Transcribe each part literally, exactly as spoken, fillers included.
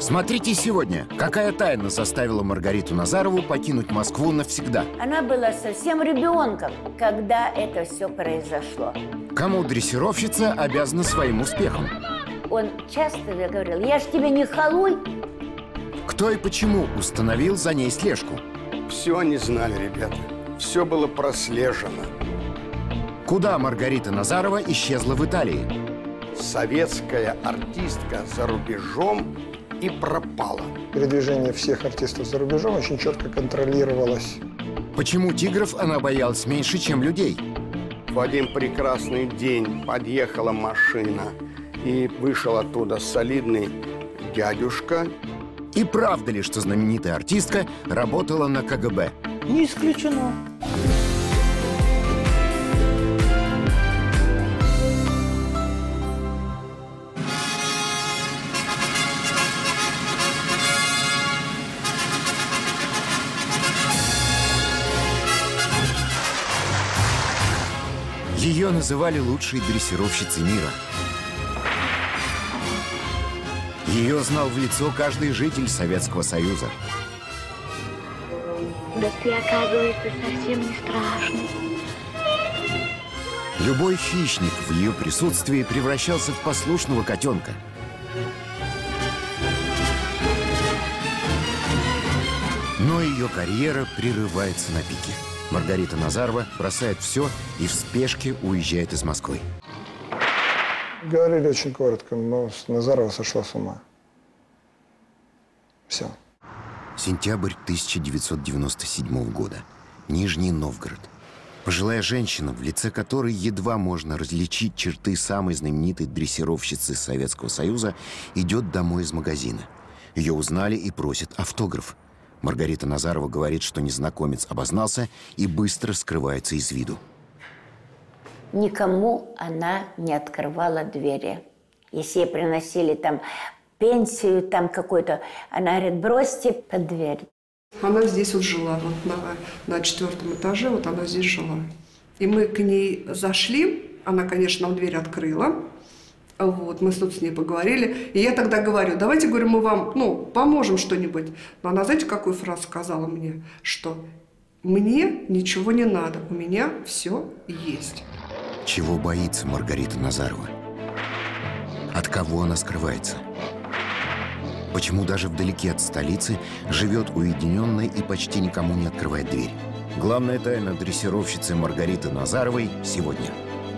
Смотрите сегодня, какая тайна заставила Маргариту Назарову покинуть Москву навсегда. Она была совсем ребенком, когда это все произошло. Кому дрессировщица обязана своим успехом? Он часто говорил: я ж тебе не халуй. Кто и почему установил за ней слежку? Все они знали, ребята. Все было прослежено. Куда Маргарита Назарова исчезла в Италии? Советская артистка за рубежом и пропала. Передвижение всех артистов за рубежом очень четко контролировалось. Почему тигров она боялась меньше, чем людей? В один прекрасный день подъехала машина, и вышел оттуда солидный дядюшка. И правда ли, что знаменитая артистка работала на ка гэ бэ? Не исключено. Ее называли лучшей дрессировщицей мира. Ее знал в лицо каждый житель Советского Союза. Да ты, оказывается, совсем не страшный. Любой хищник в ее присутствии превращался в послушного котенка. Но ее карьера прерывается на пике. Маргарита Назарова бросает все и в спешке уезжает из Москвы. Говорили очень коротко, но Назарова сошла с ума. Все. Сентябрь тысяча девятьсот девяносто седьмого года. Нижний Новгород. Пожилая женщина, в лице которой едва можно различить черты самой знаменитой дрессировщицы Советского Союза, идет домой из магазина. Ее узнали и просят автограф. Маргарита Назарова говорит, что незнакомец обознался и быстро скрывается из виду. Никому она не открывала двери. Если ей приносили там пенсию, там какой-то, она говорит: бросьте под дверь. Она здесь вот жила, вот на, на четвертом этаже, вот она здесь жила. И мы к ней зашли, она, конечно, нам дверь открыла. Вот, мы тут с ней поговорили. И я тогда говорю: давайте, говорю, мы вам, ну, поможем что-нибудь. Но она, знаете, какую фразу сказала мне? Что мне ничего не надо, у меня все есть. Чего боится Маргарита Назарова? От кого она скрывается? Почему даже вдалеке от столицы живет уединенно и почти никому не открывает дверь? Главная тайна дрессировщицы Маргариты Назаровой сегодня.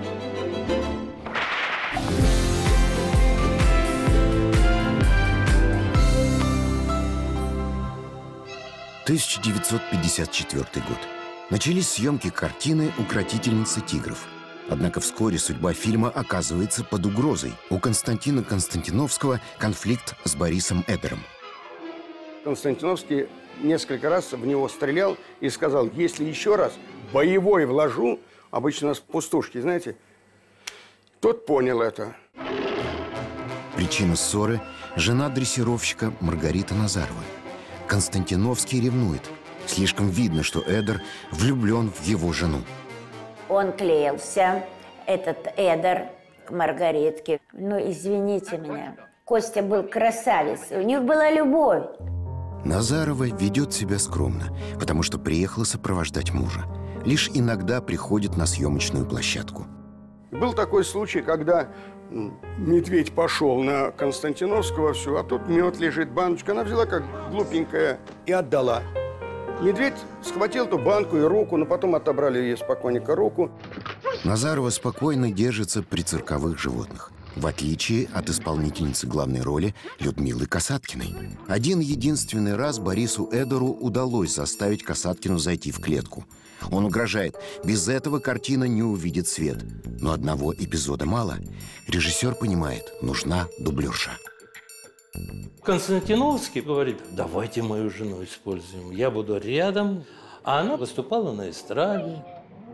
тысяча девятьсот пятьдесят четвёртый год. Начались съемки картины «Укротительница тигров». Однако вскоре судьба фильма оказывается под угрозой. У Константина Константиновского конфликт с Борисом Эдером. Константиновский несколько раз в него стрелял и сказал: если еще раз боевой вложу, обычно у нас пустушки, знаете, тот понял это. Причина ссоры – жена дрессировщика Маргарита Назарова. Константиновский ревнует. Слишком видно, что Эдер влюблен в его жену. Он клеился, этот Эдер, к Маргаритке. Ну, извините меня, Костя был красавец, у них была любовь. Назарова ведет себя скромно, потому что приехала сопровождать мужа. Лишь иногда приходит на съемочную площадку. Был такой случай, когда медведь пошел на Константиновского, все, а тут мед лежит, баночка. Она взяла как глупенькая и отдала. Медведь схватил ту банку и руку, но потом отобрали ей спокойненько руку. Назарова спокойно держится при цирковых животных, в отличие от исполнительницы главной роли Людмилы Касаткиной. Один единственный раз Борису Эдеру удалось заставить Касаткину зайти в клетку. Он угрожает: без этого картина не увидит свет. Но одного эпизода мало. Режиссер понимает, нужна дублерша. Константиновский говорит: давайте мою жену используем, я буду рядом. А она выступала на эстраде.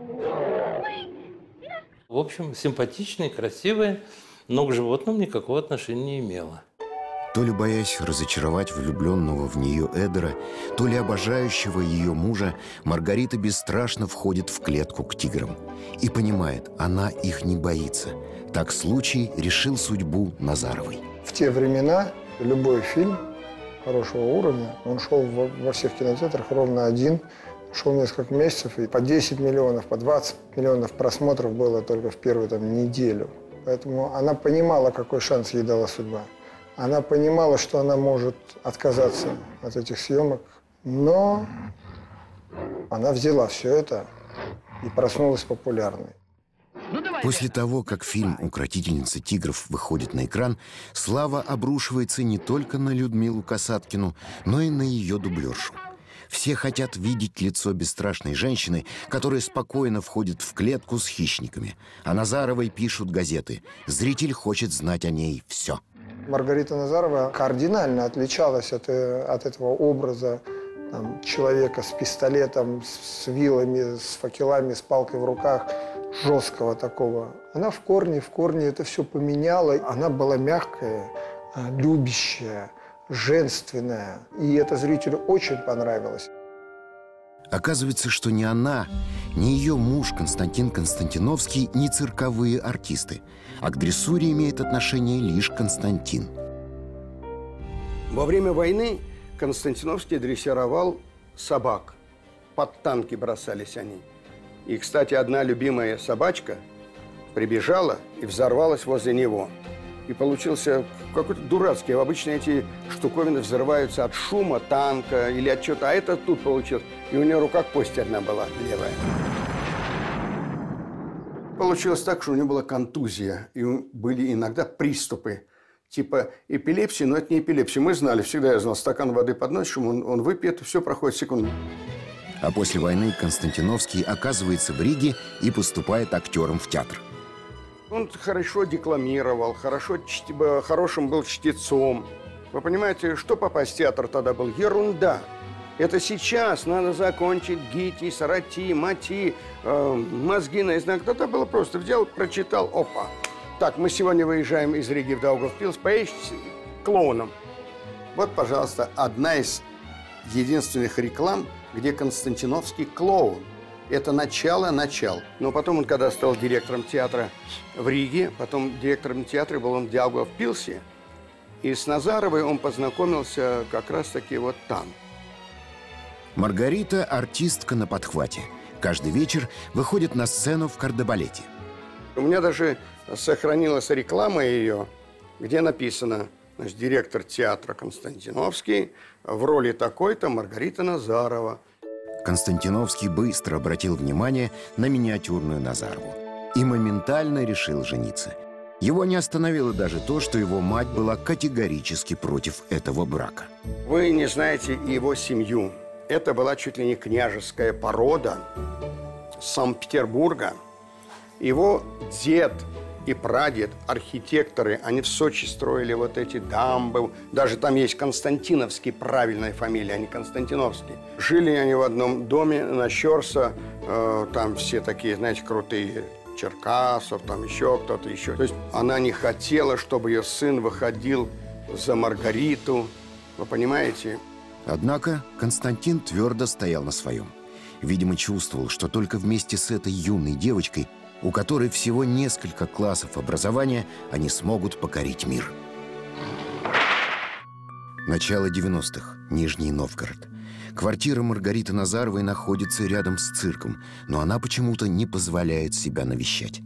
В общем, симпатичная, красивая, но к животным никакого отношения не имела. То ли боясь разочаровать влюбленного в нее Эдера, то ли обожающего ее мужа, Маргарита бесстрашно входит в клетку к тиграм. И понимает, она их не боится. Так случай решил судьбу Назаровой. В те времена любой фильм хорошего уровня. Он шел во, во всех кинотеатрах ровно один. Шел несколько месяцев, и по десять миллионов, по двадцать миллионов просмотров было только в первую там, неделю. Поэтому она понимала, какой шанс ей дала судьба. Она понимала, что она может отказаться от этих съемок, но она взяла все это и проснулась популярной. После того, как фильм «Укротительница тигров» выходит на экран, слава обрушивается не только на Людмилу Касаткину, но и на ее дублершу. Все хотят видеть лицо бесстрашной женщины, которая спокойно входит в клетку с хищниками. А Назаровой пишут газеты. Зритель хочет знать о ней все. Маргарита Назарова кардинально отличалась от, от этого образа там, человека с пистолетом, с вилами, с факелами, с палкой в руках, жесткого такого. Она в корне, в корне это все поменяла. Она была мягкая, любящая, женственная. И это зрителю очень понравилось. Оказывается, что ни она, ни ее муж Константин Константиновский не цирковые артисты. А к дрессуре имеет отношение лишь Константин. Во время войны Константиновский дрессировал собак. Под танки бросались они. И, кстати, одна любимая собачка прибежала и взорвалась возле него. И получился какой-то дурацкий. Обычно эти штуковины взрываются от шума танка или от чего-то. А это тут получилось. И у нее рука кость одна была левая. Получилось так, что у нее была контузия. И были иногда приступы типа эпилепсии, но это не эпилепсия. Мы знали, всегда я знал, стакан воды подносишь, он, он выпьет, и все проходит секунду. А после войны Константиновский оказывается в Риге и поступает актером в театр. Он хорошо декламировал, хорошо, хорошим был чтецом. Вы понимаете, что попасть в театр тогда был? Ерунда. Это сейчас надо закончить ГИТИ, САРАТИ, МАТИ, э, мозги наизнанку. Тогда было просто взял, прочитал, опа. Так, мы сегодня выезжаем из Риги в Даугавпилс, поедешь клоуном. Вот, пожалуйста, одна из единственных реклам, где Константиновский клоун. Это начало-начал. Но потом он, когда стал директором театра в Риге, потом директором театра был он в Даугавпилсе, и с Назаровой он познакомился как раз-таки вот там. Маргарита – артистка на подхвате. Каждый вечер выходит на сцену в кардебалете. У меня даже сохранилась реклама ее, где написано, значит, директор театра Константиновский в роли такой-то Маргарита Назарова. Константиновский быстро обратил внимание на миниатюрную Назарову и моментально решил жениться. Его не остановило даже то, что его мать была категорически против этого брака. Вы не знаете его семью. Это была чуть ли не княжеская порода Санкт-Петербурга. Его дед и прадед, архитекторы, они в Сочи строили вот эти дамбы. Даже там есть Константиновский, правильная фамилия, а не Константиновский. Жили они в одном доме на Щорса, э, там все такие, знаете, крутые, Черкасов, там еще кто-то еще. То есть она не хотела, чтобы ее сын выходил за Маргариту, вы понимаете? Однако Константин твердо стоял на своем. Видимо, чувствовал, что только вместе с этой юной девочкой, у которой всего несколько классов образования, они смогут покорить мир. Начало девяностых. Нижний Новгород. Квартира Маргариты Назаровой находится рядом с цирком, но она почему-то не позволяет себя навещать.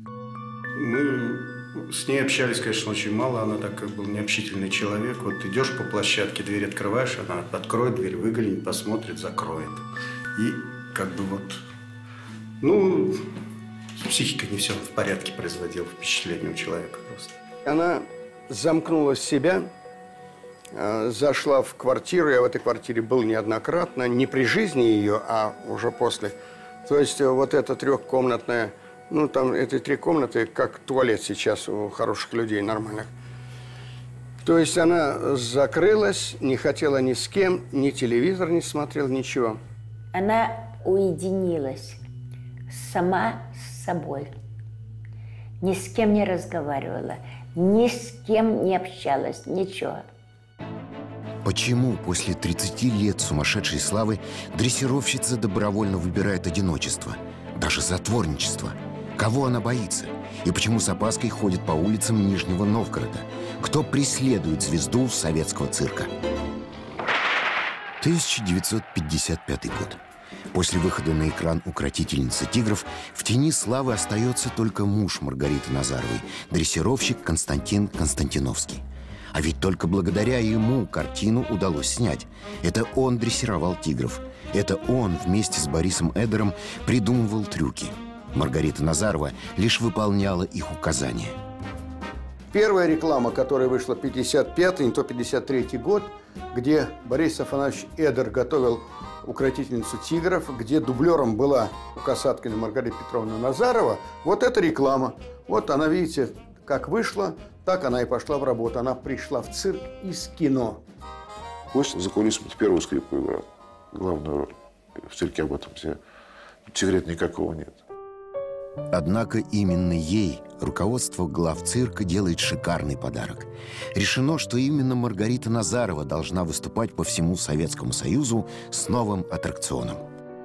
Мы с ней общались, конечно, очень мало. Она так как был необщительный человек. Вот идешь по площадке, дверь открываешь, она откроет дверь, выглянет, посмотрит, закроет. И как бы вот, ну, с психикой не все в порядке, производила впечатление у человека просто. Она замкнула себя, зашла в квартиру. Я в этой квартире был неоднократно, не при жизни ее, а уже после. То есть вот эта трехкомнатная, ну там эти три комнаты, как туалет сейчас у хороших людей нормальных. То есть она закрылась, не хотела ни с кем, ни телевизор не смотрела, ничего. Она уединилась сама с собой. Ни с кем не разговаривала, ни с кем не общалась, ничего. Почему после тридцати лет сумасшедшей славы дрессировщица добровольно выбирает одиночество, даже затворничество? Кого она боится? И почему с опаской ходит по улицам Нижнего Новгорода? Кто преследует звезду советского цирка? тысяча девятьсот пятьдесят пятый год. После выхода на экран «Укротительницы тигров» в тени славы остается только муж Маргариты Назаровой, дрессировщик Константин Константиновский. А ведь только благодаря ему картину удалось снять. Это он дрессировал тигров. Это он вместе с Борисом Эдером придумывал трюки. Маргарита Назарова лишь выполняла их указания. Первая реклама, которая вышла в пятьдесят пятый, не то пятьдесят третий год, где Борис Афанасьевич Эдер готовил «Укротительницу тигров», где дублером была у Касаткина Маргарита Петровна Назарова. Вот эта реклама. Вот она, видите, как вышла, так она и пошла в работу. Она пришла в цирк из кино. Гость за кулисами первую скрипку играл. Главную роль. В цирке об этом все. Секрета никакого нет. Однако именно ей руководство главцирка делает шикарный подарок. Решено, что именно Маргарита Назарова должна выступать по всему Советскому Союзу с новым аттракционом.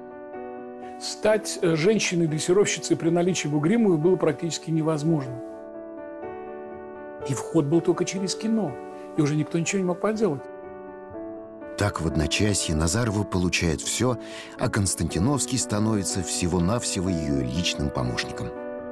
Стать женщиной-дрессировщицей при наличии Бугримовой было практически невозможно. И вход был только через кино. И уже никто ничего не мог поделать. Так в одночасье Назарова получает все, а Константиновский становится всего-навсего ее личным помощником.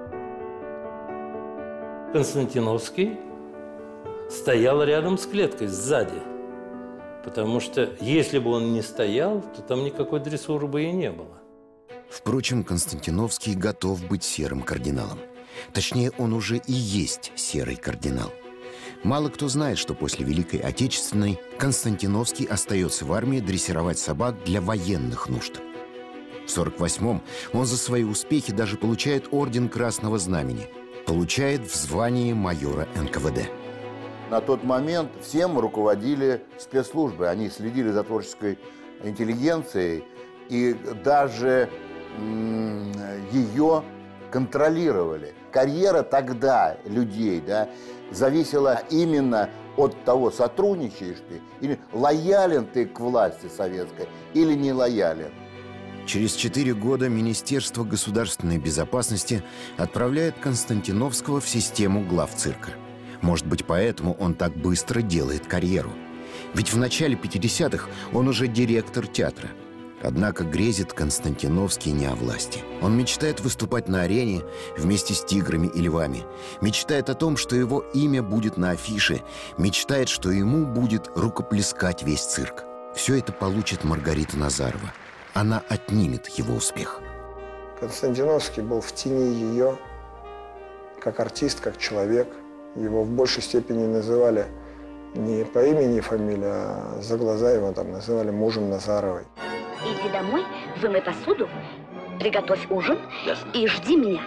Константиновский стоял рядом с клеткой, сзади. Потому что если бы он не стоял, то там никакой дрессуры бы и не было. Впрочем, Константиновский готов быть серым кардиналом. Точнее, он уже и есть серый кардинал. Мало кто знает, что после Великой Отечественной Константиновский остается в армии дрессировать собак для военных нужд. В сорок восьмом он за свои успехи даже получает орден Красного Знамени. Получает в звании майора эн ка вэ дэ. На тот момент всем руководили спецслужбы. Они следили за творческой интеллигенцией и даже м- ее контролировали. Карьера тогда людей, да, зависела именно от того, сотрудничаешь ты, или лоялен ты к власти советской, или не лоялен. Через четыре года Министерство государственной безопасности отправляет Константиновского в систему главцирка. Может быть, поэтому он так быстро делает карьеру. Ведь в начале пятидесятых он уже директор театра. Однако грезит Константиновский не о власти. Он мечтает выступать на арене вместе с тиграми и львами. Мечтает о том, что его имя будет на афише. Мечтает, что ему будет рукоплескать весь цирк. Все это получит Маргарита Назарова. Она отнимет его успех. Константиновский был в тени ее, как артист, как человек. Его в большей степени называли не по имени и фамилии, а за глаза его там называли мужем Назаровой. Иди домой, вымой посуду, приготовь ужин. Ясно. И жди меня.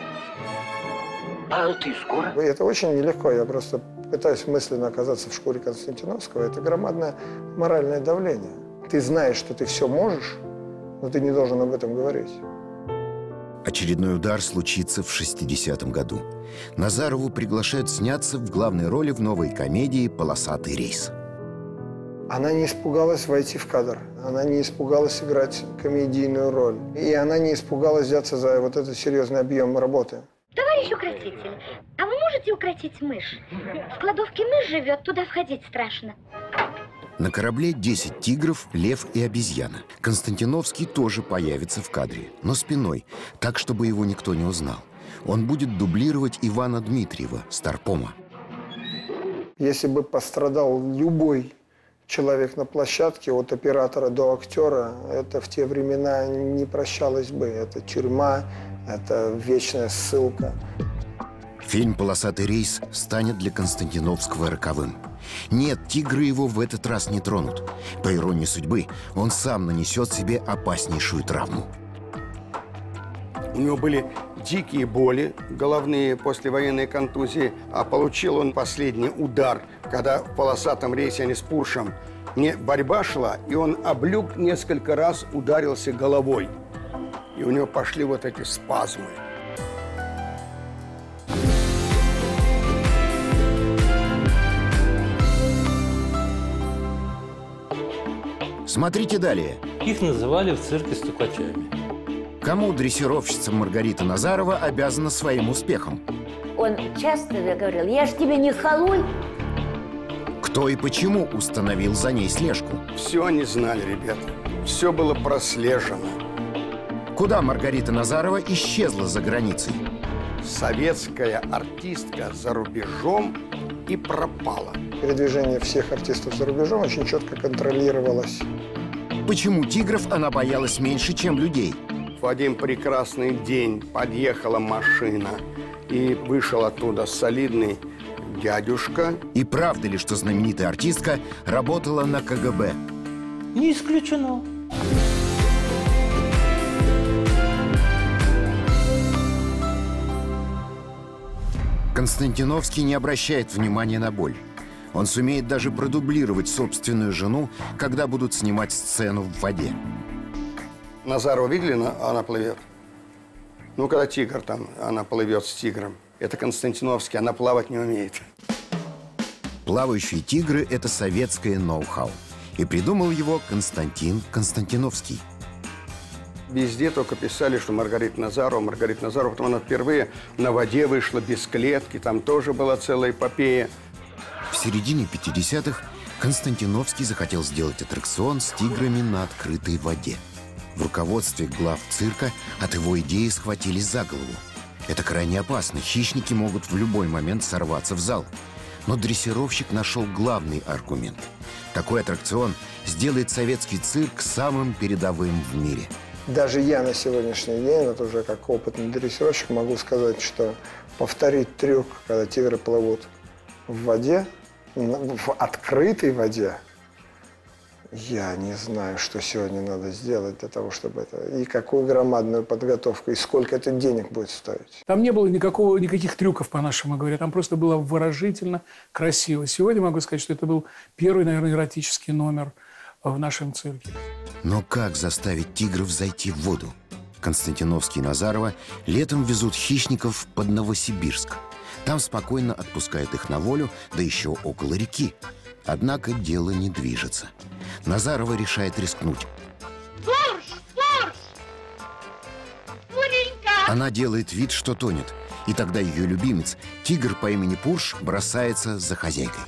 А ты скоро? Это очень нелегко. Я просто пытаюсь мысленно оказаться в шкуре Константиновского. Это громадное моральное давление. Ты знаешь, что ты все можешь, но ты не должен об этом говорить. Очередной удар случится в шестидесятом году. Назарову приглашают сняться в главной роли в новой комедии «Полосатый рейс». Она не испугалась войти в кадр. Она не испугалась играть комедийную роль. И она не испугалась взяться за вот этот серьезный объем работы. Товарищ укротитель, а вы можете укротить мышь? В кладовке мышь живет, туда входить страшно. На корабле десять тигров, лев и обезьяна. Константиновский тоже появится в кадре, но спиной, так, чтобы его никто не узнал. Он будет дублировать Ивана Дмитриева, Старпома. Если бы пострадал любой человек на площадке, от оператора до актера, это в те времена не прощалось бы. Это тюрьма, это вечная ссылка. Фильм «Полосатый рейс» станет для Константиновского роковым. Нет, тигры его в этот раз не тронут. По иронии судьбы, он сам нанесет себе опаснейшую травму. У него были дикие боли головные после военной контузии, а получил он последний удар, когда в «Полосатом рейсе» они с Пуршем, не борьба шла, и он облюк несколько раз ударился головой. И у него пошли вот эти спазмы. Смотрите далее. Их называли в цирке стукачами. Кому дрессировщица Маргарита Назарова обязана своим успехом? Он часто говорил: я ж тебе не халуй. Кто и почему установил за ней слежку? Все они знали, ребята. Все было прослежено. Куда Маргарита Назарова исчезла за границей? Советская артистка за рубежом и пропала. Передвижение всех артистов за рубежом очень четко контролировалось. Почему тигров она боялась меньше, чем людей? В один прекрасный день подъехала машина, и вышел оттуда солидный дядюшка. И правда ли, что знаменитая артистка работала на ка гэ бэ? Не исключено. Константиновский не обращает внимания на боль. Он сумеет даже продублировать собственную жену, когда будут снимать сцену в воде. Назарова видели, она плывет? Ну, когда тигр там, она плывет с тигром. Это Константиновский, она плавать не умеет. Плавающие тигры – это советское ноу-хау. И придумал его Константин Константиновский. Везде только писали, что Маргарита Назарова, Маргарита Назарова. Потом она впервые на воде вышла без клетки, там тоже была целая эпопея. В середине пятидесятых Константиновский захотел сделать аттракцион с тиграми на открытой воде. В руководстве глав цирка от его идеи схватились за голову. Это крайне опасно. Хищники могут в любой момент сорваться в зал. Но дрессировщик нашел главный аргумент. Такой аттракцион сделает советский цирк самым передовым в мире. Даже я на сегодняшний день, это уже как опытный дрессировщик, могу сказать, что повторить трюк, когда тигры плывут в воде, в открытой воде, я не знаю, что сегодня надо сделать для того, чтобы это... И какую громадную подготовку, и сколько это денег будет стоить. Там не было никакого, никаких трюков, по-нашему говоря. Там просто было выразительно красиво. Сегодня могу сказать, что это был первый, наверное, эротический номер в нашем цирке. Но как заставить тигров зайти в воду? Константиновский и Назарова летом везут хищников под Новосибирск. Там спокойно отпускают их на волю, да еще около реки. Однако дело не движется. Назарова решает рискнуть. Пурш! Пурш! Пуренька! Она делает вид, что тонет. И тогда ее любимец, тигр по имени Пурш, бросается за хозяйкой.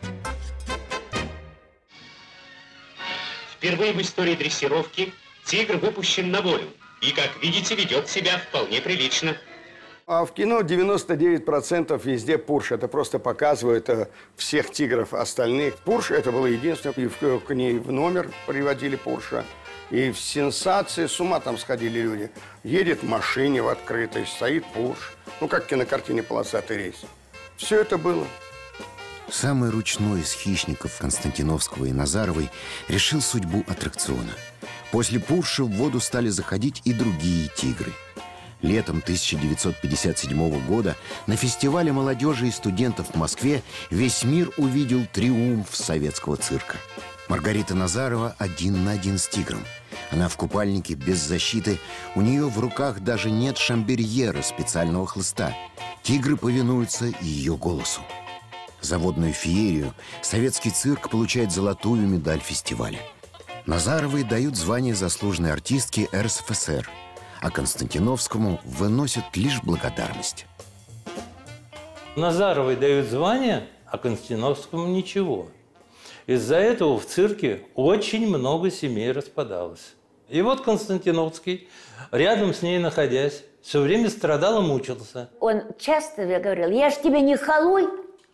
Впервые в истории дрессировки тигр выпущен на волю. И, как видите, ведет себя вполне прилично. А в кино девяносто девять процентов везде Пурш. Это просто показывает э, всех тигров остальных. Пурш это было единственное. И в, к ней в номер приводили Пурша. И в сенсации с ума там сходили люди. Едет в машине в открытой, стоит Пурш. Ну, как в кинокартине «Полосатый рейс». Все это было. Самый ручной из хищников Константиновского и Назаровой решил судьбу аттракциона. После Пурша в воду стали заходить и другие тигры. Летом тысяча девятьсот пятьдесят седьмого года на фестивале молодежи и студентов в Москве весь мир увидел триумф советского цирка. Маргарита Назарова один на один с тигром. Она в купальнике, без защиты. У нее в руках даже нет шамберьера, специального хлыста. Тигры повинуются ее голосу. За водную феерию советский цирк получает золотую медаль фестиваля. Назаровой дают звание заслуженной артистки эр эс эф эс эр, а Константиновскому выносят лишь благодарность. Назаровой дают звание, а Константиновскому ничего. Из-за этого в цирке очень много семей распадалось. И вот Константиновский, рядом с ней находясь, все время страдал и мучился. Он часто говорил: я ж тебе не халуй.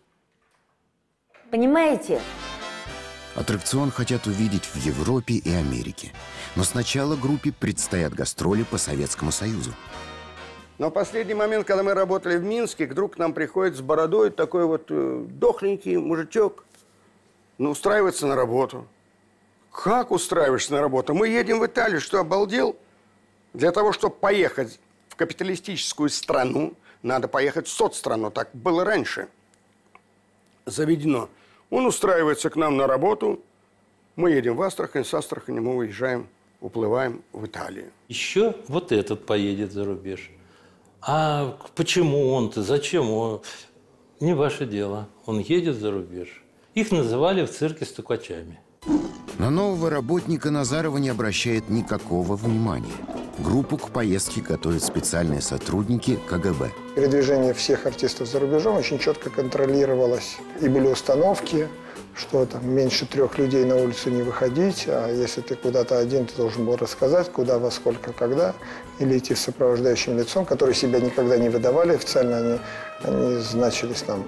Понимаете? Аттракцион хотят увидеть в Европе и Америке. Но сначала группе предстоят гастроли по Советскому Союзу. Но в последний момент, когда мы работали в Минске, вдруг к нам приходит с бородой такой вот э, дохленький мужичок. Ну, устраивается на работу. Как устраиваешься на работу? Мы едем в Италию, что, обалдел? Для того, чтобы поехать в капиталистическую страну, надо поехать в соцстрану. Так было раньше. Заведено. Он устраивается к нам на работу. Мы едем в Астрахань, с Астрахани мы уезжаем, уплываем в Италию. Еще вот этот поедет за рубеж. А почему он-то, зачем он? Не ваше дело. Он едет за рубеж. Их называли в цирке стукачами. На нового работника Назарова не обращает никакого внимания. Группу к поездке готовят специальные сотрудники ка гэ бэ. Передвижение всех артистов за рубежом очень четко контролировалось. И были установки, что там меньше трех людей на улицу не выходить, а если ты куда-то один, ты должен был рассказать, куда, во сколько, когда, или идти с сопровождающим лицом, которые себя никогда не выдавали официально, они, они значились там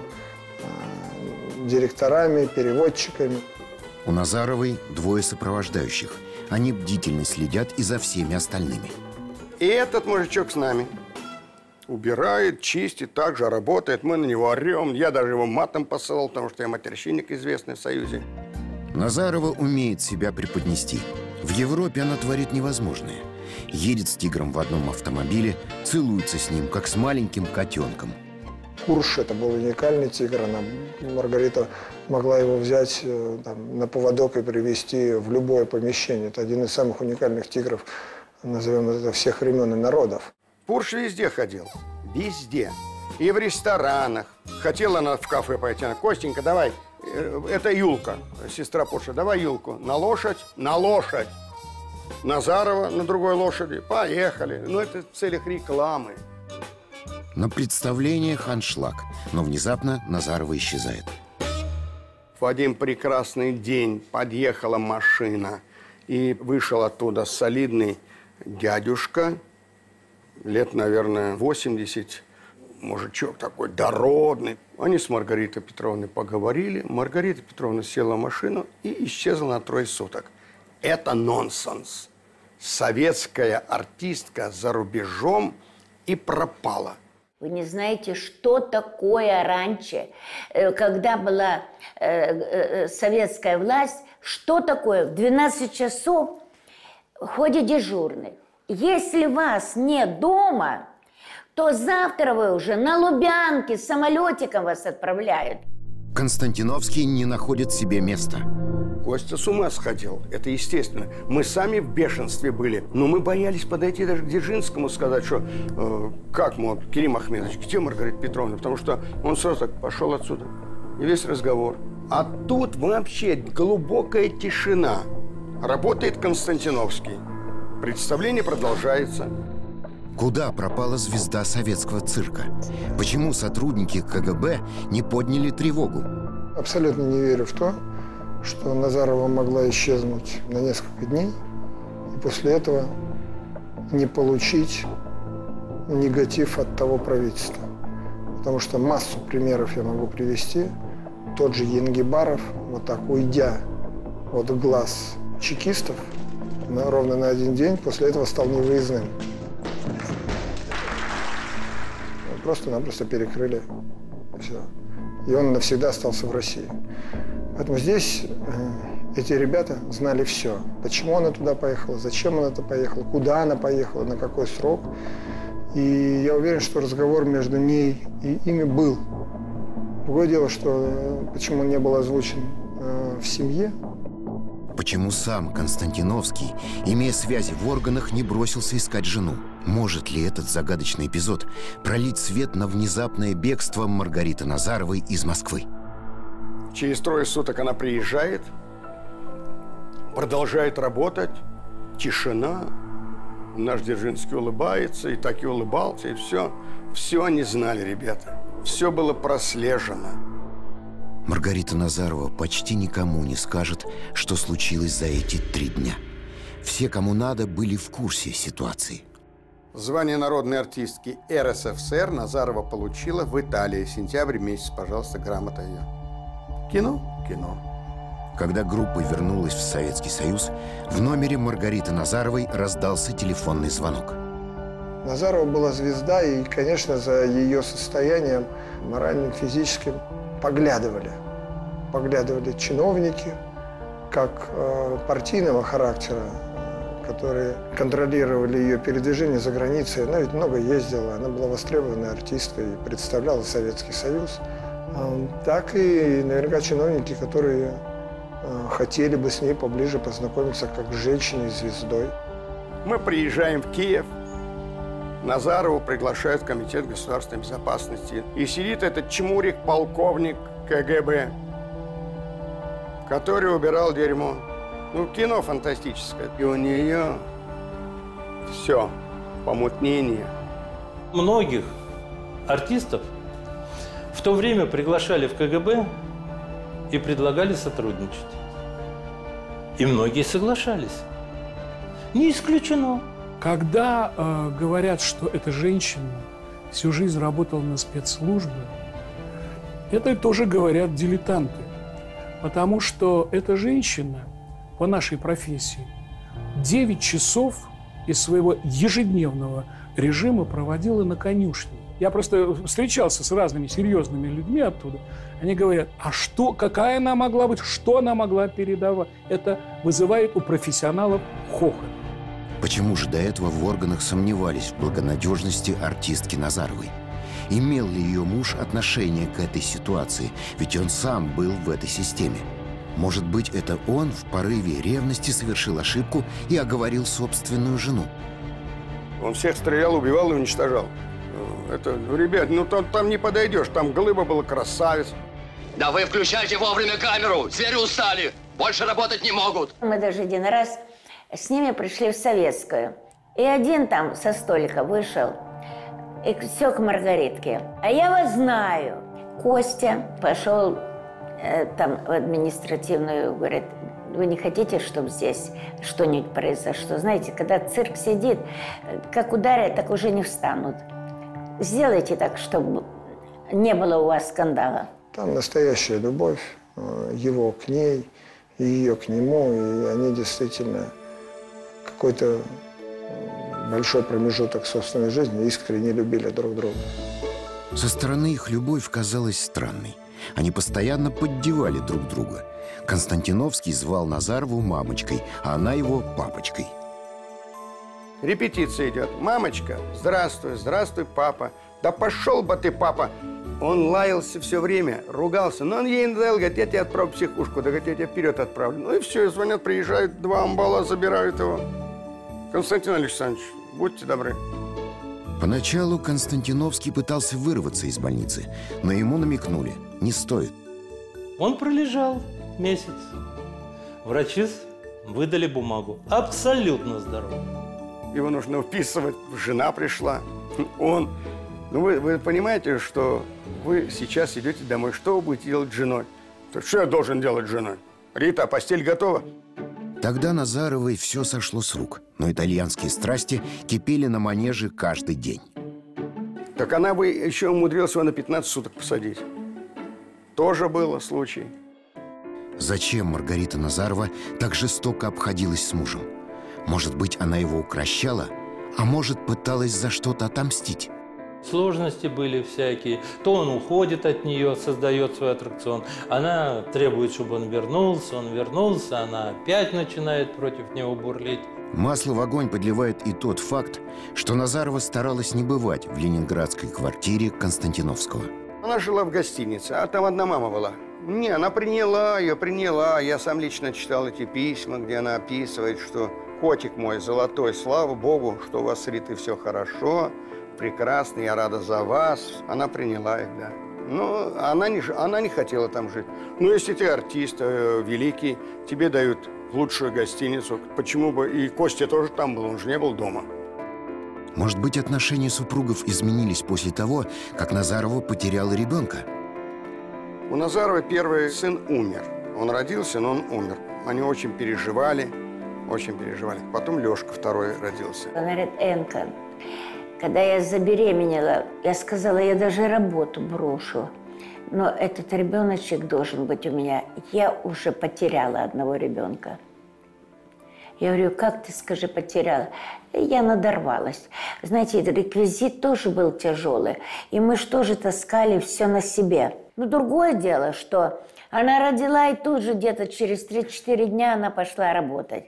э, директорами, переводчиками. У Назаровой двое сопровождающих. Они бдительно следят и за всеми остальными. И этот мужичок с нами. Убирает, чистит, также работает. Мы на него орем. Я даже его матом посылал, потому что я матерщинник известный в Союзе. Назарова умеет себя преподнести. В Европе она творит невозможное. Едет с тигром в одном автомобиле, целуется с ним, как с маленьким котенком. Курш – это был уникальный тигр. Она, Маргарита могла его взять там, на поводок и привезти в любое помещение. Это один из самых уникальных тигров, назовем это, всех времен и народов. Пурш везде ходил. Везде. И в ресторанах. Хотела она в кафе пойти. Она: Костенька, давай. Это Юлка, сестра Пурша. Давай Юлку. На лошадь? На лошадь. Назарова на другой лошади. Поехали. Ну, это в целях рекламы. На представлениях аншлаг. Но внезапно Назарова исчезает. В один прекрасный день подъехала машина. И вышел оттуда солидный дядюшка. Лет, наверное, восемьдесят, мужичок такой дородный. Они с Маргаритой Петровной поговорили. Маргарита Петровна села в машину и исчезла на трое суток. Это нонсенс. Советская артистка за рубежом и пропала. Вы не знаете, что такое раньше, когда была советская власть, что такое в двенадцать часов ходит дежурный. Если вас нет дома, то завтра вы уже на Лубянке с самолетиком вас отправляют. Константиновский не находит себе места. Костя с ума сходил, это естественно. Мы сами в бешенстве были, но мы боялись подойти даже к Дзержинскому, сказать, что э, как, мол, Керим Ахмедович, где Маргарита Петровна? Потому что он сразу так пошел отсюда. И весь разговор. А тут вообще глубокая тишина. Работает Константиновский. Представление продолжается. Куда пропала звезда советского цирка? Почему сотрудники ка гэ бэ не подняли тревогу? Абсолютно не верю в то, что Назарова могла исчезнуть на несколько дней и после этого не получить негатив от того правительства. Потому что массу примеров я могу привести. Тот же Янгибаров, вот так уйдя от глаз чекистов, на, ровно на один день, после этого стал невыездным. Просто-напросто перекрыли. Все. И он навсегда остался в России. Поэтому здесь э, эти ребята знали все. Почему она туда поехала, зачем она туда поехала, куда она поехала, на какой срок. И я уверен, что разговор между ней и ими был. Другое дело, что э, почему он не был озвучен э, в семье. Почему сам Константиновский, имея связи в органах, не бросился искать жену? Может ли этот загадочный эпизод пролить свет на внезапное бегство Маргариты Назаровой из Москвы? Через трое суток она приезжает, продолжает работать, тишина. Наш Дзержинский улыбается, и так и улыбался, и все. Все они знали, ребята. Все было прослежено. Маргарита Назарова почти никому не скажет, что случилось за эти три дня. Все, кому надо, были в курсе ситуации. Звание народной артистки эр эс эф эс эр Назарова получила в Италии. Сентябрь месяц, пожалуйста, грамота ее. Кино? Кино. Когда группа вернулась в Советский Союз, в номере Маргариты Назаровой раздался телефонный звонок. Назарова была звезда, и, конечно, за ее состоянием моральным, физическим поглядывали. Поглядывали чиновники, как э, партийного характера, которые контролировали ее передвижение за границей. Она ведь много ездила, она была востребованной артисткой и представляла Советский Союз. Э, так и наверняка чиновники, которые э, хотели бы с ней поближе познакомиться как с женщиной-звездой. Мы приезжаем в Киев. Назарову приглашают в Комитет государственной безопасности. И сидит этот чмурик, полковник ка гэ бэ, который убирал дерьмо. Ну, кино фантастическое. И у нее все, помутнение. Многих артистов в то время приглашали в ка гэ бэ и предлагали сотрудничать. И многие соглашались. Не исключено. Когда э, говорят, что эта женщина всю жизнь работала на спецслужбы, это тоже говорят дилетанты. Потому что эта женщина по нашей профессии девять часов из своего ежедневного режима проводила на конюшне. Я просто встречался с разными серьезными людьми оттуда. Они говорят, а что, какая она могла быть, что она могла передавать? Это вызывает у профессионалов хохот. Почему же до этого в органах сомневались в благонадежности артистки Назаровой? Имел ли ее муж отношение к этой ситуации? Ведь он сам был в этой системе. Может быть, это он в порыве ревности совершил ошибку и оговорил собственную жену? Он всех стрелял, убивал и уничтожал. Это, ребят, ну там, там не подойдешь, там Глыба был красавец. Да вы включайте вовремя камеру, звери устали, больше работать не могут. Мы даже один раз с ними пришли в Советскую. И один там со столика вышел, и все к Маргаритке. А я вас знаю. Костя пошел э, там в административную, говорит, вы не хотите, чтобы здесь что-нибудь произошло? Знаете, когда цирк сидит, как ударят, так уже не встанут. Сделайте так, чтобы не было у вас скандала. Там настоящая любовь его к ней и ее к нему, и они действительно какой-то большой промежуток собственной жизни искренне любили друг друга. Со стороны их любовь казалась странной. Они постоянно поддевали друг друга. Константиновский звал Назарову мамочкой, а она его папочкой. Репетиция идет. Мамочка, здравствуй, здравствуй, папа. Да пошел бы ты, папа. Он лаялся все время, ругался. Но он ей надоел, говорит, я тебя отправлю в психушку. Да, говорит, я тебя вперед отправлю. Ну и все, звонят, приезжают, два амбала забирают его. Константин Александрович, будьте добры. Поначалу Константиновский пытался вырваться из больницы, но ему намекнули, не стоит. Он пролежал месяц. Врачи выдали бумагу. Абсолютно здоров. Его нужно вписывать. Жена пришла. Он. Ну, вы, вы понимаете, что вы сейчас идете домой. Что вы будете делать с женой? Что я должен делать с женой? Рита, постель готова? Тогда Назаровой все сошло с рук. Но итальянские страсти кипели на манеже каждый день. Так она бы еще умудрилась его на пятнадцать суток посадить. Тоже было случай. Зачем Маргарита Назарова так жестоко обходилась с мужем? Может быть, она его укрощала, а может, пыталась за что-то отомстить? Сложности были всякие. То он уходит от нее, создает свой аттракцион. Она требует, чтобы он вернулся. Он вернулся, она опять начинает против него бурлить. Масло в огонь подливает и тот факт, что Назарова старалась не бывать в ленинградской квартире Константиновского. Она жила в гостинице, а там одна мама была. Не, она приняла ее, приняла. Я сам лично читал эти письма, где она описывает, что котик мой золотой, слава Богу, что у вас с Ритой все хорошо, прекрасно, я рада за вас. Она приняла их, да. Но она не, она не хотела там жить. Ну, если ты артист э, великий, тебе дают лучшую гостиницу, почему бы... И Костя тоже там был, он же не был дома. Может быть, отношения супругов изменились после того, как Назарова потеряла ребенка? У Назаровой первый сын умер. Он родился, но он умер. Они очень переживали, очень переживали. Потом Лешка второй родился. Она говорит, Энка, когда я забеременела, я сказала, я даже работу брошу. Но этот ребеночек должен быть у меня. Я уже потеряла одного ребенка. Я говорю, как ты, скажи, потеряла? Я надорвалась. Знаете, реквизит тоже был тяжелый. И мы же тоже таскали все на себе. Но другое дело, что она родила, и тут же где-то через три-четыре дня она пошла работать.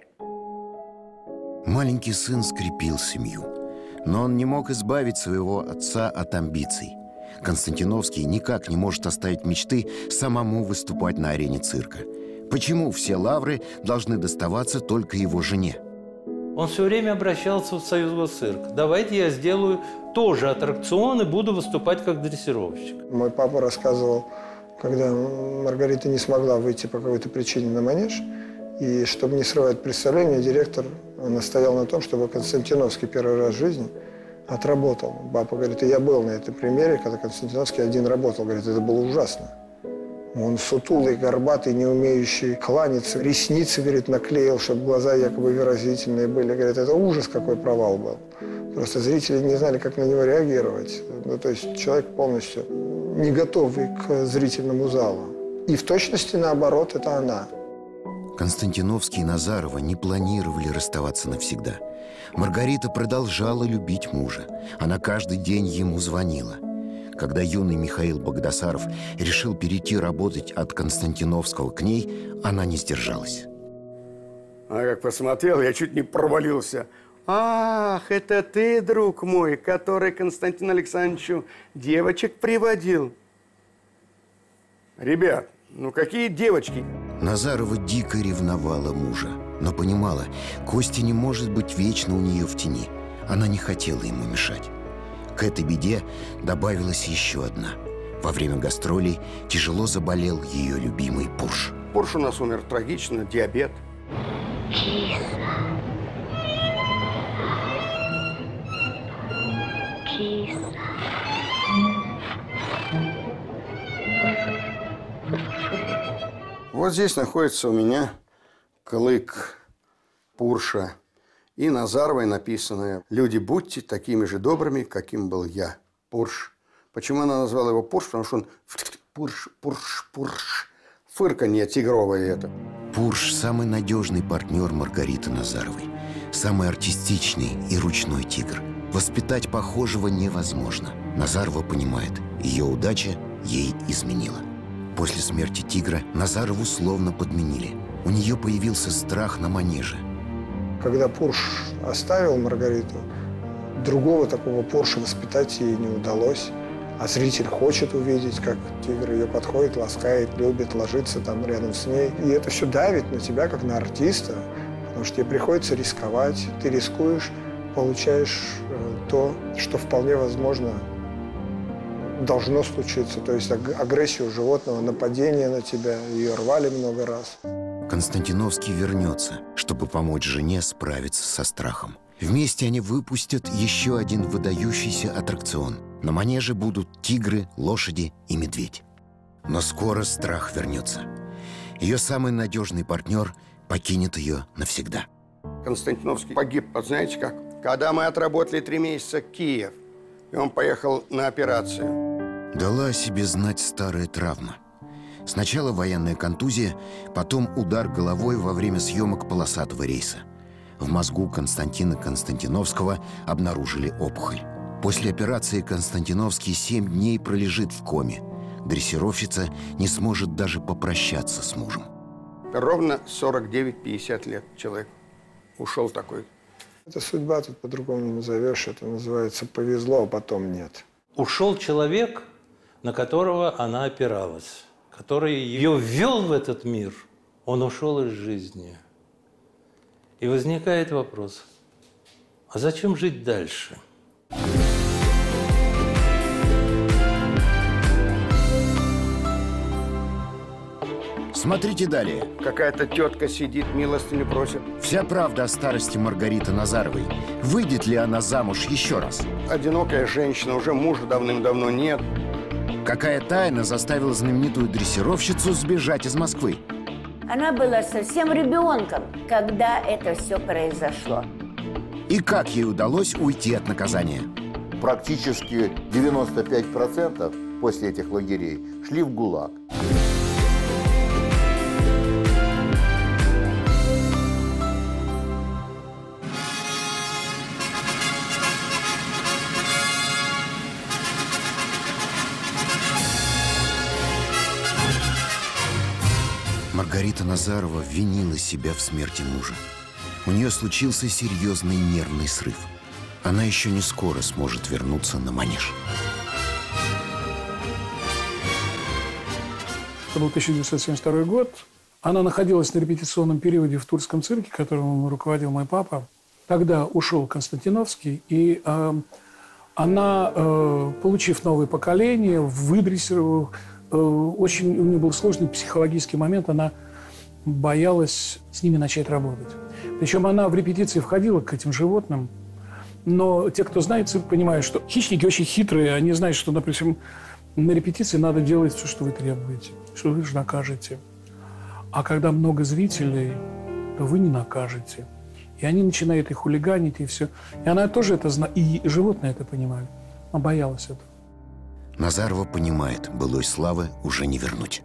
Маленький сын скрепил семью. Но он не мог избавить своего отца от амбиций. Константиновский никак не может оставить мечты самому выступать на арене цирка. Почему все лавры должны доставаться только его жене? Он все время обращался в Союзгосцирк. Давайте я сделаю тоже аттракцион и буду выступать как дрессировщик. Мой папа рассказывал, когда Маргарита не смогла выйти по какой-то причине на манеж, и чтобы не срывать представление, директор настоял на том, чтобы Константиновский первый раз в жизни отработал. Папа говорит, и я был на этой премьере, когда Константиновский один работал. Говорит, это было ужасно. Он сутулый, горбатый, не умеющий кланяться. Ресницы, говорит, наклеил, чтобы глаза якобы выразительные были. Говорит, это ужас, какой провал был. Просто зрители не знали, как на него реагировать. Ну, то есть человек полностью не готовый к зрительному залу. И в точности наоборот, это она. Константиновский и Назарова не планировали расставаться навсегда. Маргарита продолжала любить мужа. Она каждый день ему звонила. Когда юный Михаил Багдасаров решил перейти работать от Константиновского к ней, она не сдержалась. А как посмотрел, я чуть не провалился. Ах, это ты, друг мой, который Константину Александровичу девочек приводил. Ребят, ну какие девочки? Назарова дико ревновала мужа, но понимала, Костя не может быть вечно у нее в тени. Она не хотела ему мешать. К этой беде добавилась еще одна. Во время гастролей тяжело заболел ее любимый Порш. Порш у нас умер трагично, диабет. Киса. Киса. Вот здесь находится у меня клык Порша. И Назаровой написано: «Люди, будьте такими же добрыми, каким был я». Порш. Почему она назвала его Порш? Потому что он Порш, Порш, Порш. Фырканье тигровое это. Порш – самый надежный партнер Маргариты Назаровой. Самый артистичный и ручной тигр. Воспитать похожего невозможно. Назарова понимает, ее удача ей изменила. После смерти тигра Назарову словно подменили. У нее появился страх на манеже. Когда Порш оставил Маргариту, другого такого Порша воспитать ей не удалось. А зритель хочет увидеть, как тигр ее подходит, ласкает, любит, ложится там рядом с ней. И это все давит на тебя, как на артиста, потому что тебе приходится рисковать. Ты рискуешь, получаешь то, что вполне возможно должно случиться. То есть агрессию животного, нападение на тебя, ее рвали много раз. Константиновский вернется, чтобы помочь жене справиться со страхом. Вместе они выпустят еще один выдающийся аттракцион. На манеже будут тигры, лошади и медведь. Но скоро страх вернется. Ее самый надежный партнер покинет ее навсегда. Константиновский погиб, знаете как? Когда мы отработали три месяца Киев, и он поехал на операцию. Дала о себе знать старая травма. Сначала военная контузия, потом удар головой во время съемок полосатого рейса. В мозгу Константина Константиновского обнаружили опухоль. После операции Константиновский семь дней пролежит в коме. Дрессировщица не сможет даже попрощаться с мужем. Ровно сорок девять — пятьдесят лет человек ушел такой. Это судьба, тут по-другому не назовешь. Это называется повезло, а потом нет. Ушел человек, на которого она опиралась, который ее ввел в этот мир. Он ушел из жизни. И возникает вопрос, а зачем жить дальше? Смотрите далее. Какая-то тетка сидит, милостыню просит. Вся правда о старости Маргариты Назаровой. Выйдет ли она замуж еще раз? Одинокая женщина, уже мужа давным-давно нет. Какая тайна заставила знаменитую дрессировщицу сбежать из Москвы? Она была совсем ребенком, когда это все произошло. И как ей удалось уйти от наказания? Практически девяносто пять процентов после этих лагерей шли в ГУЛАГ. Маргарита Назарова винила себя в смерти мужа. У нее случился серьезный нервный срыв. Она еще не скоро сможет вернуться на манеж. Это был тысяча девятьсот семьдесят второй год. Она находилась на репетиционном периоде в Тульском цирке, которым руководил мой папа. Тогда ушел Константиновский, и э, она, э, получив новое поколение, выдрессировав, э, очень у нее был сложный психологический момент, она боялась с ними начать работать. Причем она в репетиции входила к этим животным, но те, кто знает цирк, понимают, что хищники очень хитрые, они знают, что, допустим, На репетиции надо делать все, что вы требуете, что вы же накажете. А когда много зрителей, то вы не накажете. И они начинают и хулиганить, и все. И она тоже это знает, и животные это понимают. Она боялась этого. Назарова понимает, былой славы уже не вернуть.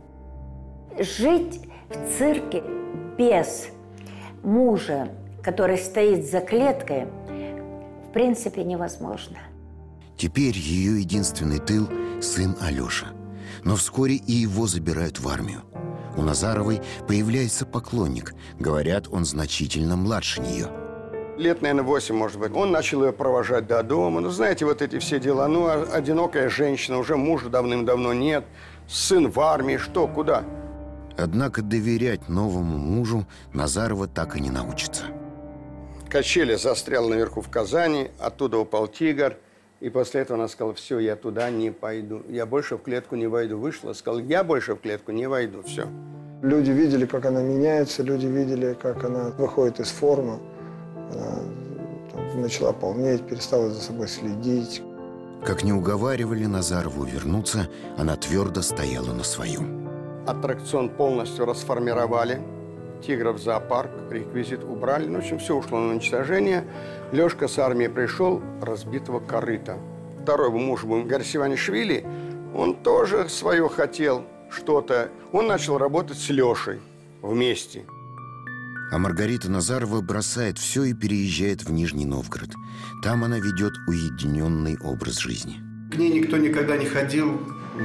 Жить в цирке без мужа, который стоит за клеткой, в принципе, невозможно. Теперь ее единственный тыл – сын Алеша. Но вскоре и его забирают в армию. У Назаровой появляется поклонник. Говорят, он значительно младше нее. Лет, наверное, восемь, может быть. Он начал ее провожать до дома. Ну, знаете, вот эти все дела. Ну, одинокая женщина, уже мужа давным-давно нет. Сын в армии, что, куда? Однако доверять новому мужу Назарова так и не научится. Качели застрял наверху в Казани, оттуда упал тигр. И после этого она сказала: все, я туда не пойду. Я больше в клетку не войду. Вышла, сказала: я больше в клетку не войду. Все. Люди видели, как она меняется, люди видели, как она выходит из формы. Она там начала полнеть, перестала за собой следить. Как не уговаривали Назарову вернуться, она твердо стояла на своем. Аттракцион полностью расформировали. Тигров в зоопарк, реквизит убрали. Ну, в общем, все ушло на уничтожение. Лешка с армии пришел, разбитого корыта. Второй муж был Гарсиванишвили. Он тоже свое хотел что-то. Он начал работать с Лешей вместе. А Маргарита Назарова бросает все и переезжает в Нижний Новгород. Там она ведет уединенный образ жизни. К ней никто никогда не ходил,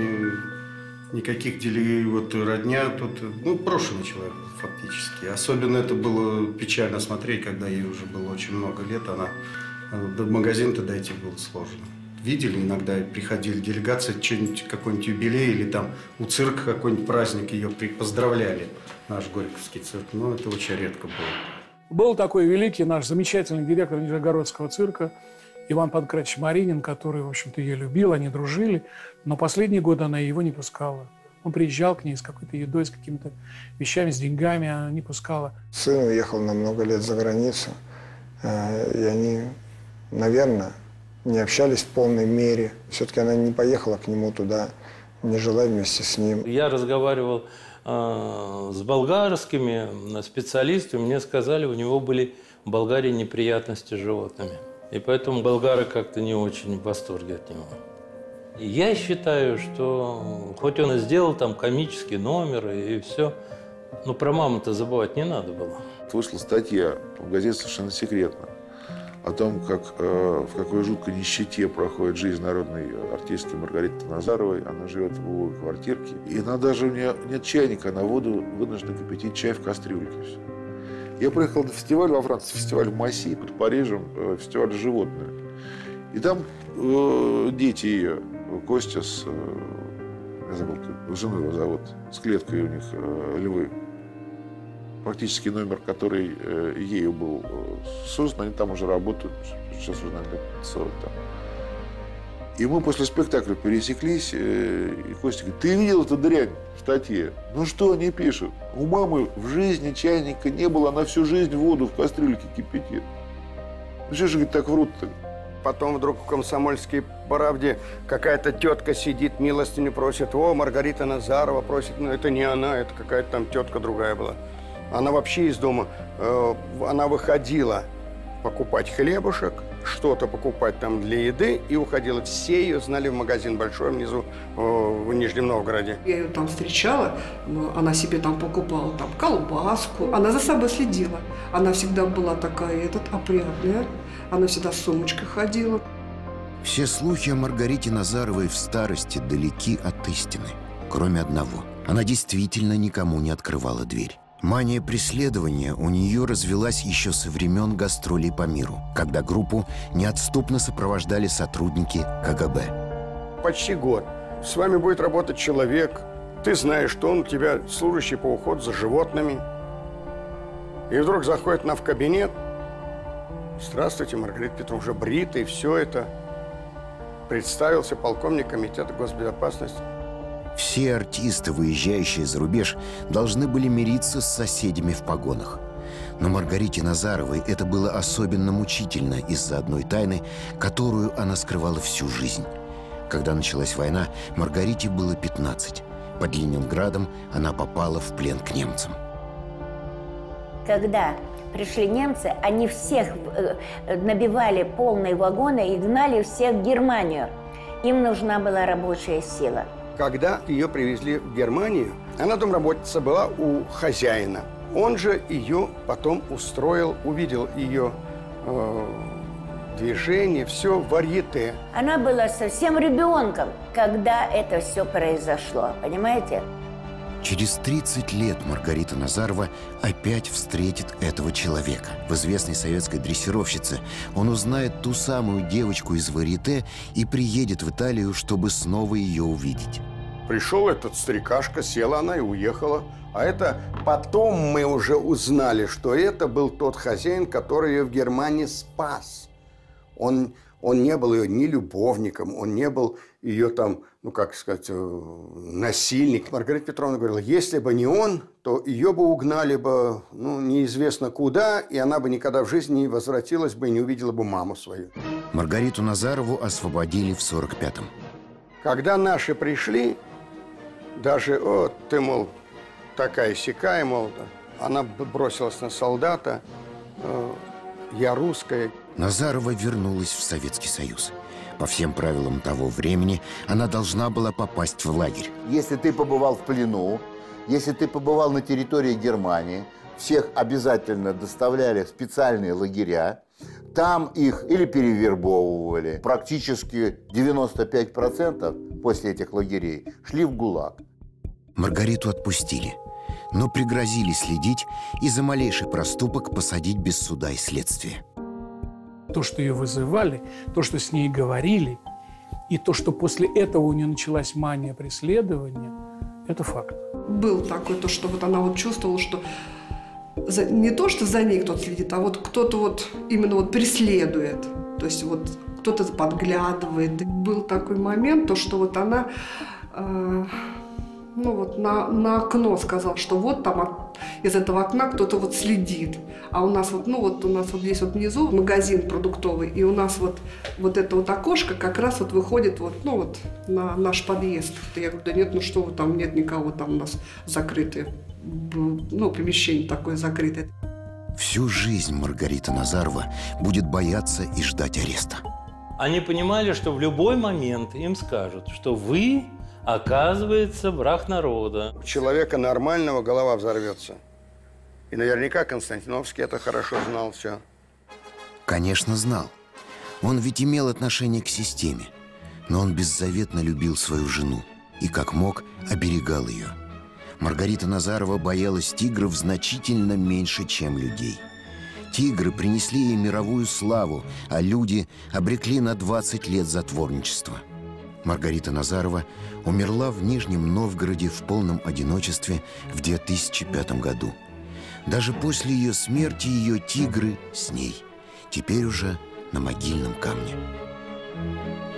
ни, никаких делей, вот родня тут, ну, брошенный человек фактически. Особенно это было печально смотреть, когда ей уже было очень много лет, она до магазина-то дойти было сложно. Видели иногда, приходили делегации, что-нибудь, какой-нибудь юбилей или там у цирка какой-нибудь праздник, ее поздравляли, наш Горьковский цирк, но это очень редко было. Был такой великий наш замечательный директор Нижегородского цирка Иван Панкратович Маринин, который, в общем-то, ее любил, они дружили, но последние годы она его не пускала. Он приезжал к ней с какой-то едой, с какими-то вещами, с деньгами, а она не пускала. Сын уехал на много лет за границу, и они, наверное, не общались в полной мере. Все-таки она не поехала к нему туда, не жила вместе с ним. Я разговаривал э, с болгарскими специалистами, мне сказали, у него были в Болгарии неприятности с животными. И поэтому болгары как-то не очень в восторге от него. И я считаю, что хоть он и сделал там комический номер и все, но про маму-то забывать не надо было. Вышла статья в газете «Совершенно секретно» о том, как, э, в какой жуткой нищете проходит жизнь народной артистки Маргариты Назаровой. Она живет в убогой квартирке. И она даже, у нее нет чайника, на воду вынуждена кипятить чай в кастрюльке. Я приехал на фестиваль во Франции, фестиваль в Масси, под Парижем, э, фестиваль «Животные». И там э, дети ее, Костя с, э, я забыл, жену его зовут, с клеткой у них э, львы. Практически номер, который э, ею был э, создан, они там уже работают, сейчас уже, наверное, сорок там. И мы после спектакля пересеклись, э, и Костя говорит: ты видел эту дрянь в статье? Ну что они пишут? У мамы в жизни чайника не было, она всю жизнь воду в кастрюльке кипятит. Ну что же, говорит, так врут-то? Потом вдруг в «Комсомольской правде» какая-то тетка сидит, милостыню просит. О, Маргарита Назарова просит. Ну, это не она, это какая-то там тетка другая была. Она вообще из дома, э, она выходила покупать хлебушек, что-то покупать там для еды, и уходила. Все ее знали в магазин большой внизу, э, в Нижнем Новгороде. Я ее там встречала, она себе там покупала там колбаску, она за собой следила. Она всегда была такая, этот, опрятная, она всегда с сумочкой ходила. Все слухи о Маргарите Назаровой в старости далеки от истины, кроме одного. Она действительно никому не открывала дверь. Мания преследования у нее развелась еще со времен гастролей по миру, когда группу неотступно сопровождали сотрудники ка гэ бэ. Почти год. С вами будет работать человек. Ты знаешь, что он у тебя служащий по уходу за животными. И вдруг заходит она в кабинет. Здравствуйте, Маргарита Петровна, уже бритый, все это. Представился полковник комитета госбезопасности. Все артисты, выезжающие за рубеж, должны были мириться с соседями в погонах. Но Маргарите Назаровой это было особенно мучительно из-за одной тайны, которую она скрывала всю жизнь. Когда началась война, Маргарите было пятнадцать. Под Ленинградом она попала в плен к немцам. Когда пришли немцы, они всех набивали полные вагоны и гнали всех в Германию. Им нужна была рабочая сила. Когда ее привезли в Германию, она домработница была у хозяина. Он же ее потом устроил, увидел ее э, движение, все варьете. Она была совсем ребенком, когда это все произошло, понимаете? Через тридцать лет Маргарита Назарова опять встретит этого человека. В известной советской дрессировщице он узнает ту самую девочку из варьете и приедет в Италию, чтобы снова ее увидеть. Пришел этот старикашка, села она и уехала. А это потом мы уже узнали, что это был тот хозяин, который ее в Германии спас. Он, он не был ее ни любовником, он не был ее там, ну как сказать, насильник. Маргарита Петровна говорила, если бы не он, то ее бы угнали бы, ну, неизвестно куда, и она бы никогда в жизни не возвратилась бы и не увидела бы маму свою. Маргариту Назарову освободили в сорок пятом. Когда наши пришли, даже, о, ты, мол, такая-сякая, мол, она бросилась на солдата, э, я русская. Назарова вернулась в Советский Союз. По всем правилам того времени она должна была попасть в лагерь. Если ты побывал в плену, если ты побывал на территории Германии, всех обязательно доставляли в специальные лагеря. Там их или перевербовывали. Практически девяносто пять процентов после этих лагерей шли в ГУЛАГ. Маргариту отпустили, но пригрозили следить и за малейший проступок посадить без суда и следствия. То, что ее вызывали, то, что с ней говорили, и то, что после этого у нее началась мания преследования, это факт. Был такой, то, что вот она вот чувствовала, что за, не то, что за ней кто-то следит, а вот кто-то вот именно вот преследует. То есть вот кто-то подглядывает. И был такой момент, то, что вот она э, ну вот на, на окно сказала, что вот там от, из этого окна кто-то вот следит. А у нас вот, ну вот у нас вот здесь вот внизу магазин продуктовый, и у нас вот, вот это вот окошко как раз вот выходит вот, ну вот на наш подъезд. Я говорю, да нет, ну что вы, там нет никого, там у нас закрытые, ну помещение такое закрытое. Всю жизнь Маргарита Назарова будет бояться и ждать ареста. Они понимали, что в любой момент им скажут, что вы, оказывается, враг народа. У человека нормального голова взорвется. И наверняка Константиновский это хорошо знал все. Конечно, знал. Он ведь имел отношение к системе. Но он беззаветно любил свою жену и, как мог, оберегал ее. Маргарита Назарова боялась тигров значительно меньше, чем людей. Тигры принесли ей мировую славу, а люди обрекли на двадцать лет затворничества. Маргарита Назарова умерла в Нижнем Новгороде в полном одиночестве в две тысячи пятом году. Даже после ее смерти ее тигры с ней, теперь уже на могильном камне.